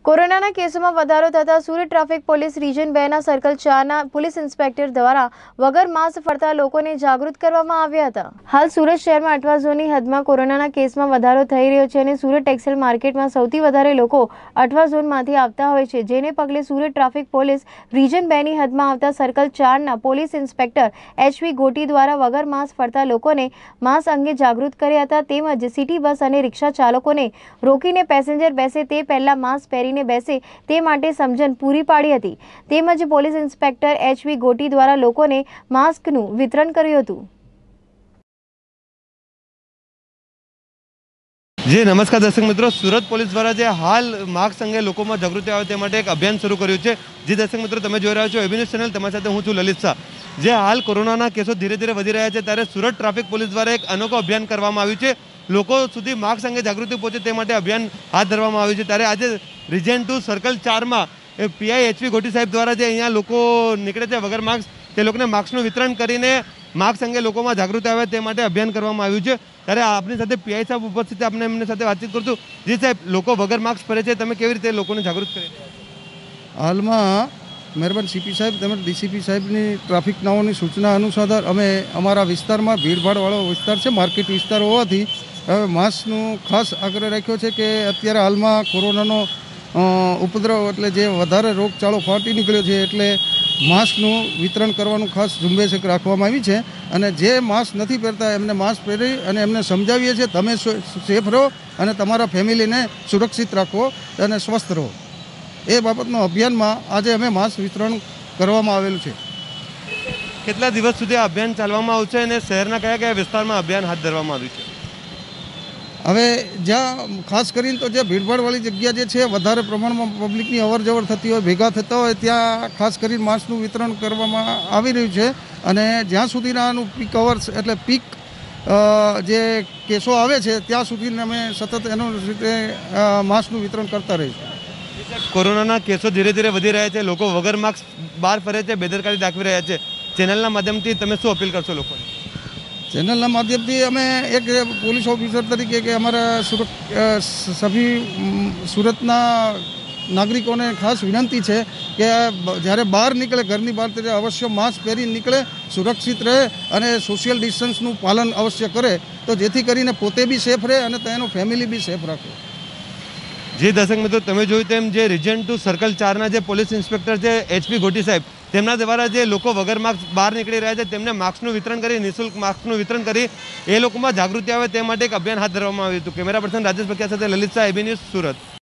કોરોનાના કેસોમાં વધારો થતાં સુરત ટ્રાફિક પોલીસ રિજન 2ના સર્કલ 4ના પોલીસ ઇન્સ્પેક્ટર દ્વારા વગર માસ્ક ફરતા લોકોને જાગૃત કરવામાં આવ્યા હતા। હાલ સુરત શહેરમાં અઠવા ઝોનની હદમાં કોરોનાના કેસમાં વધારો થઈ રહ્યો છે અને સુરત ટેક્સટાઇલ માર્કેટમાં સૌથી વધારે લોકો અઠવા ઝોનમાંથી આવતા હોય છે, જેને પગલે સુરત ટ્રાફિક પોલીસ રિજન 2ની હદમાં આવતા સર્કલ 4ના પોલીસ ઇન્સ્પેક્ટર એચ.વી. ગોટી દ્વારા વગર માસ્ક ફરતા લોકોને માસ્ક અંગે જાગૃત કર્યા હતા। તેમજ સિટી બસ અને રિક્ષા ચાલકોને રોકીને પેસેન્જર બેસે તે પહેલા માસ્ક પહેરીને બેસે તે માટે સમજણ પૂરી પાડી હતી। તેમજ પોલીસ ઇન્સ્પેક્ટર એચ.વી. ગોટી દ્વારા લોકોને માસ્કનું વિતરણ કર્યું હતું। जी नमस्कार दर्शक मित्रों, सूरत पोलीस द्वारा जे हाल मास्क अंगे लोकोमां जागृति आवे ते माटे एक अभियान शुरू कर्युं छे। जी दर्शक मित्रों, तमे जोई रह्या छो एबी न्यूज़ चेनल, तमारी साथे हूँ छुं ललित शाह। जे हाल कोरोनाना केसो धीरे धीरे वधी रह्या छे त्यारे सूरत ट्राफिक पोलीस द्वारा एक अनोखो अभियान करवामां आव्युं छे। लोको सुधी मास्क अंगे जागृति पहोंचे ते माटे अभियान हाथ धरवामां आव्युं छे। त्यारे आज रीजन 2 सर्कल 4 में पीआई एच.वी. गोटी साहेब द्वारा जे अहींया लोको निकळे छे वगर मास्क ते लोकोने मास्कनुं वितरण करीने मास्क अंगे लोकोमां जागृति आवे ते माटे अभियान करवामां आव्युं छे। त्यारे आपनी साथे पीआई साहेब उपस्थित आपने एमनी साथे बातचीत करशुं। जी साहेब, लोको वगर मास्क फरे छे, तमे केवी रीते लोकोने जागृत करे? हालमां महेरबान सीपी साहेब તેમજ ડીસીપી સાહેબની ટ્રાફિક નાઓની સૂચના અનુસાર અમે અમારા વિસ્તારમાં ભીડભાડવાળો વિસ્તાર છે, માર્કેટ વિસ્તાર હોવાથી હવે માસ્કનું ખાસ આગ્રહ રાખ્યો છે કે અત્યારે હાલમાં કોરોનાનો ઉપદ્રવ એટલે જે વધારે રોગચાળો ફાટી નીકળ્યો છે એટલે માસ્કનું વિતરણ કરવાનું ખાસ ઝુંબેશ રાખવામાં આવી છે અને જે માસ્ક નથી પહેરતા એમને માસ્ક પહેરી અને એમને સમજાવીએ છીએ તમે સેફ રહો અને તમારા ફેમિલીને સુરક્ષિત રાખો અને સ્વસ્થ રહો। એ બાબતનો અભિયાનમાં આજે અમે માસ્ક વિતરણ કરવામાં આવેલું છે। કેટલા દિવસ સુધી આ અભિયાન ચાલવામાં આવશે અને શહેરના કયા કયા વિસ્તારમાં અભિયાન હાથ ધરવામાં આવ્યું છે? હવે જ્યાં ખાસ કરીને તો જે ભીડભાડવાળી જગ્યા જે છે વધારે પ્રમાણમાં પબ્લિકની અવર જવર થતી હોય, ભેગા થતા હોય ત્યાં ખાસ કરીને માસ્કનું વિતરણ કરવામાં આવી રહ્યું છે અને જ્યાં સુધીના આનું પીક અવર્સ એટલે પીક જે કેસો આવે છે ત્યાં સુધી અમે સતત એનું રીતે માસ્કનું વિતરણ કરતા રહીશું। કોરોનાના કેસો ધીરે ધીરે વધી રહ્યા છે, લોકો વગર માસ્ક બહાર ફરે છે, બેદરકારી દાખવી રહ્યા છે। ચેનલના માધ્યમથી તમે શું અપીલ કરશો લોકોને? ચેનલના માધ્યમથી અમે એક પોલીસ ઓફિસર તરીકે કે અમારા સુરતના નાગરિકોને ખાસ વિનંતી છે કે જ્યારે બહાર નીકળે ઘરની બહાર ત્યારે અવશ્ય માસ્ક પહેરી નીકળે, સુરક્ષિત રહે અને સોશિયલ ડિસ્ટન્સનું પાલન અવશ્ય કરે તો જેથી કરીને પોતે બી સેફ રહે અને તેનું ફેમિલી બી સેફ રાખે। जी दर्शक मित्रों, तमे जोयुं तेम जे रीजन 2 सर्कल 4ना जे पोलीस इंस्पेक्टर छे एच.वी. गोटी साहेब તેમના દ્વારા જે લોકો વગર માસ્ક બહાર નીકળી રહ્યા છે તેમને માસ્કનું વિતરણ કરી નિઃશુલ્ક માસ્કનું વિતરણ કરી એ લોકોમાં જાગૃતિ આવે તે માટે એક અભિયાન હાથ ધરવામાં આવ્યું હતું। કેમેરા પર્સન રાજેશ બકિયા સાથે લલિત શાહ, એબી ન્યૂઝ, સુરત।